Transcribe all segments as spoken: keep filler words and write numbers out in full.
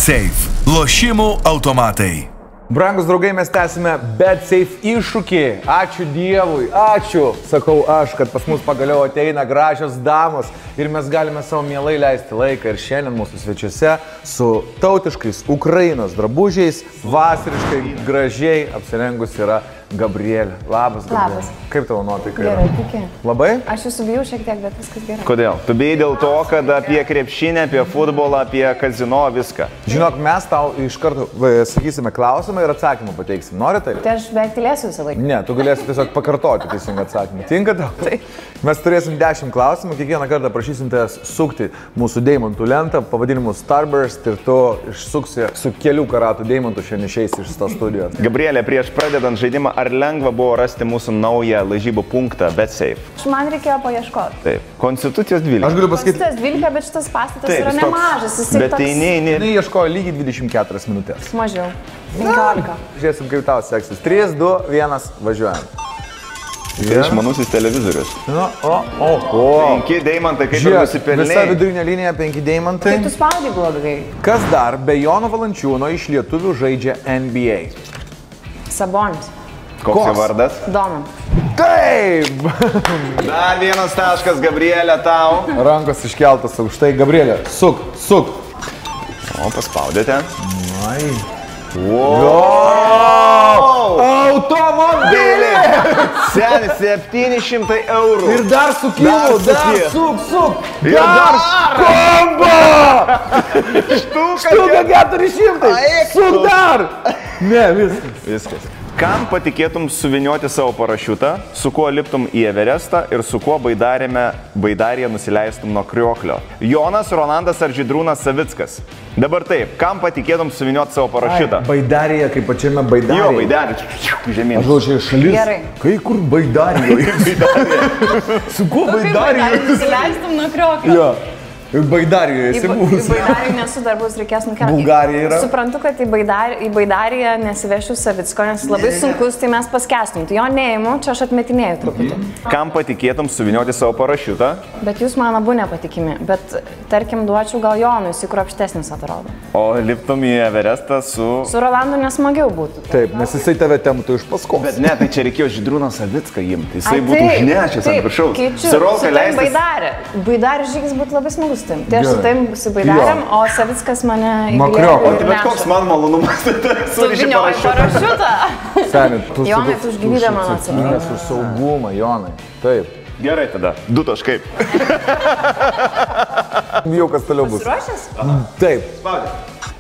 BetSafe. Lošimų automatai. Brangus draugai, mes tęsime BetSafe iššūkį. Ačiū Dievui, ačiū, sakau aš, kad pas mus pagaliau ateina gražios damos ir mes galime savo mielai leisti laiką. Ir šiandien mūsų svečiuose su tautiškais Ukrainos drabužiais, vasariškai gražiai apsirengus yra Gabrielė. Labas, Gabrielė. Labas. Kaip tavo nuotaika yra? Gerai, tikė. Labai? Aš jūsų bijau šiek tiek, bet viskas gerai. Kodėl? Tu bijai dėl to, kad apie krepšinę, apie futbolą, apie kazino viską. Žinok, mes tau iš karto va, sakysime klausimą ir atsakymą pateiksim. Nori tai? Tai aš beveik tylėsiu visą laiką. Ne, tu galėsi tiesiog pakartoti teisingą atsakymą. Tinka tau? Taip. Mes turėsim dešimt klausimų, kiekvieną kartą prašysim tavęs sukti mūsų deimantų lentą, pavadinimu Starburst, ir tu išsuksi su kelių karatų deimantų šiandien išeisi iš šitos studijos. Gabrielė, prieš pradedant žaidimą, ar lengva buvo rasti mūsų naują lažybų punktą BetSafe? Man reikėjo paieškoti. Taip. Konstitucijos dvylika. Aš galiu pasakyti... Konstitucijos dvylika, bet šitas pastatas Taip, yra jis toks- nemažas. Jis Bet toks... tai ne, ne. Jis ieškojo lygiai dvidešimt keturias minutės. Mažiau. penkiolika. Žiūrėsim, kaip tau seksis. trys, du, vienas, važiuojam. Tai išmanusis televizorius. Nu, o, o, o. Penki deimantai, kaip ir Žiūrėk, visa nusipelnėjai. vidurinė linija, penki deimantai. Kaip tu spaudai blogai? Kas dar be Jono Valančiūno iš lietuvių žaidžia N B A? Sabonis. Koks jo vardas? Doman. Taip! Dar vienas taškas, Gabrielė, tau. Rankos iškeltas aukštai. Gabrielė, suk, suk. O, paspaudėte. Ai. Wow! Automobilį! Seni, septyni šimtai eurų. Ir dar sukilo, Dar dar suki. suk, suk. Ir Dar kombo! Štuka, Štuka keturi šimtai. Aik Suk tu. dar. Ne, viskas. Viskas. Kam patikėtum suvinioti savo parašiutą, su kuo liptum į Everestą ir su kuo baidarėje nusileistum nuo krioklio? Jonas, Rolandas ar Žydrūnas Savickas? Dabar taip, kam patikėtum suvinioti savo parašiutą? Baidarėje, kaip pačiame baidarėje. Jo, baidarė. Žemyn. Aš galvoju, čia šalis. Gerai. Kai kur baidarėje? Su kuo baidarėje? Nusileistum nuo krioklio. Jo. Baidarijoje esi Į buvus. Baidariją nesu dar bus, reikės nukelti. Bulgarija yra? Suprantu, kad į, baidar, į Baidariją nesivešiu Savicko, nes jis labai sunkus, tai mes paskestum. Tai jo neįimu, čia aš atmetinėjau truputį. Kam patikėtum suvinioti savo parašiutą? Bet jūs man abu nepatikimi. Bet tarkim, duočiau gal Jonui, jis kruopštesnis atrodo. O liptum į Everestą su... Su Rolandu nesmagiau būtų. Taip, nes jisai tave temptų iš paskos. Bet ne, tai čia reikėjo Žydrūną Savicką imti. Jisai Ai, būtų taip, užnešęs ant taip, viršaus. keičiu. Sirolka Su tavim leistis. Baidarė. Baidarė žygis būtų labai smagus. Tai aš su Gerai. tavim su Baidarėm, o Savickas mane Makriokas. O tai bet koks man malonumas. Suvinioji parašiutą. Seni, tu Jonai, tu už gyvybę man atsakingas už saugumą, Jonai. Taip. Gerai tada. Du taškai. Bijau, kas toliau bus. Ruošęs? Taip. Spaudė.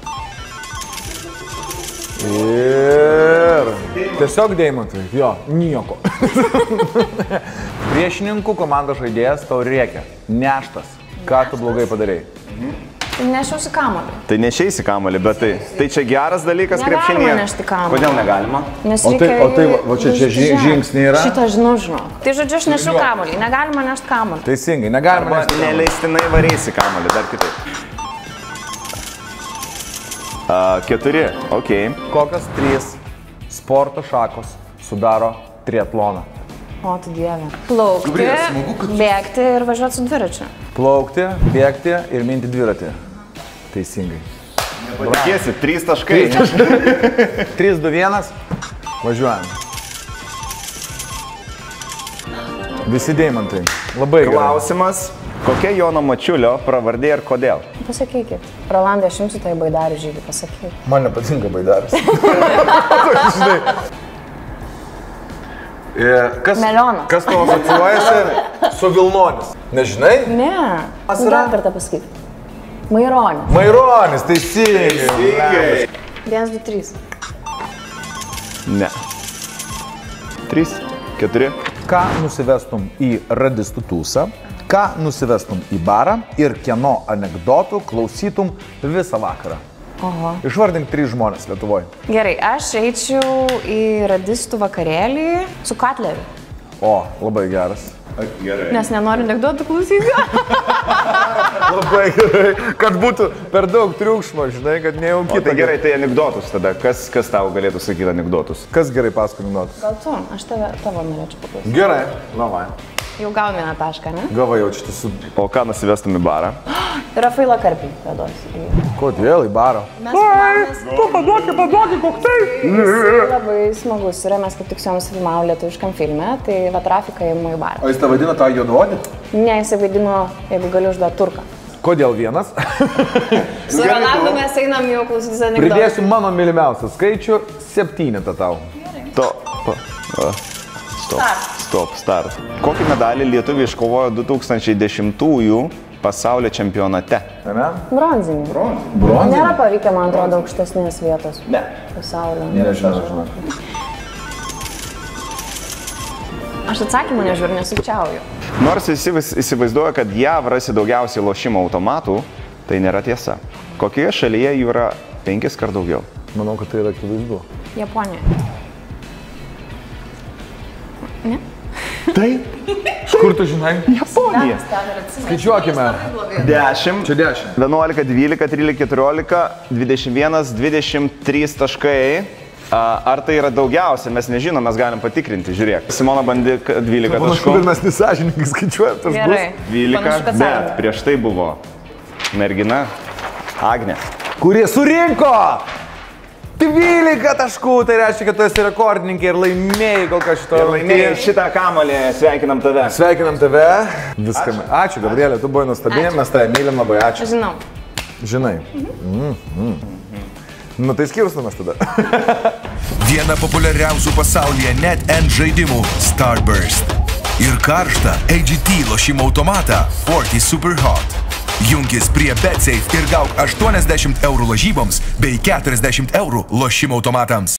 Ir tiesiog deimantai. Jo, nieko. Priešininkų komandos žaidėjas tau rėkia. Neštas. Ką tu blogai padarei? Nešiausi kamuolį. Tai nešeisi kamuolį, bet tai, tai čia geras dalykas Negalima krepšinėje. nešti kamuolį. Kodėl negalima? Nes O tai- reikia o tai va- va čia- čia vežti ži- žemę. žingsniai yra? Šitą žinau, žinau. Tai žodžiu, aš nešiau kamuolį. Negalima nešti kamuolį. Teisingai, negalima Arba nešti. neleistinai vareisi kamuolį, dar kitaip. A, keturi, okei. Okay. Kokios trys sporto šakos sudaro triatloną? O, tu dieve. Plaukti, Gabriele, smagu, kad- bėgti ir važiuoti su dviračiu. Plaukti, bėgti ir minti dviratį. Teisingai. Patikėsi, trys taškai. trys, du, vienas. Važiuojam. Visi deimantai. Labai gerai. Klausimas, kokia Jono Mačiulio pravardė ir kodėl? Pasakykit. Rolandai, aš jums tai Baidarių žygį pasakykit. Man nepatinka baidaras. Žinai. E, Kas, Melionas. kas tavo asocijuojasi su Vilnonis? Nežinai? Ne. Kas Tu yra? dar kartą pasakyti. Maironis. Maironis, teisingai. Vienas, du, trys. Ne. Trys, keturi. Ką nusivestum į radistų tūsą, ką nusivestum į barą ir kieno anekdotų klausytum visą vakarą? Oho. Išvardink trys žmonės Lietuvoje. Gerai, aš eičiau į radistų vakarėlį su Katleriu. O, labai geras. Gerai. Nes nenoriu anekdotų klausyti. Labai gerai, kad būtų per daug triukšmo, žinai, kad nejau O kitą. tai gerai, tai anekdotus tada. Kas, kas tau galėtų sakyti anekdotus? Kas gerai pasakoja anekdotus? Gal tu? Aš tave, tavo norėčiau paklausyti. Gerai, labai. Jau gauni vieną tašką, ne? Gava jaučiate su... O ką nusivestum į barą? Rafailą Karpį veduosi. Kodėl į barą? Mes filmavomės. Tu paduoki, paduoki, koktai. Jis labai smagus yra, mes kaip tik su jomis filmavome lietuviškam filme, tai va trafiką įimu į barą. O jis tą vadina tą juoduodį? Ne, jis vaidino, jeigu galiu užduoti turką. Kodėl vienas? Su Ronaldu mes einam jau klausytis anekdotų. Pridėsiu mano mylimiausią skaičių - septynetą tau. To... Pa, a, stop, stop, start. Kokį medalį lietuviai iškovojo du tūkstančiai dešimtųjų pasaulio čempionate? Ne? Bronzinį. Bronzinį? Nėra pavykę, man atrodo, aukštesnės vietos. Ne. Pasaulio. Nežinau, žinau. Aš atsakymą nežiūriu, nesukčiauju. Nors įsivaiz- įsivaizduoja, kad jav rasi daugiausiai lošimo automatų, tai nėra tiesa. Kokioje šalyje jų yra penkis kart daugiau? Manau, kad tai yra akivaizdu. Japonija. Ne? Taip. Kur tu žinai? Japonija. Skaičiuokime. dešimt. Čia dešimt. vienuolika, dvylika, trylika, keturiolika, dvidešimt vienas, dvidešimt trys taškai. A, Ar tai yra daugiausia? Mes nežinom, mes galim patikrinti. Žiūrėk. Simona bandė dvylika Panašu, taškų. kad mes nesažininkai skaičiuojam tas Gerai. dvylika, Panašu, kad bet sąjunga. prieš tai buvo mergina Agnė. kurie surinko dvylika taškų, tai reiškia, kad tu esi rekordininkė ir laimėjai kol kas šito Laimėjai šitą kamalį, sveikinam tave. Sveikinam tave. Viską. Ačiū, ačiū Gabrielė, tu buvai nuostabi, mes tave mylim labai, ačiū. Žinau. Žinai. Mm, mm. Nu tai skirstumės tada. Viena populiariausių pasaulyje net N žaidimų Starburst. Ir karštą A G T lošimo automatą forty Super Hot. Junkis prie BetSafe ir gauk aštuoniasdešimt eurų lažyboms bei keturiasdešimt eurų lošimo automatams.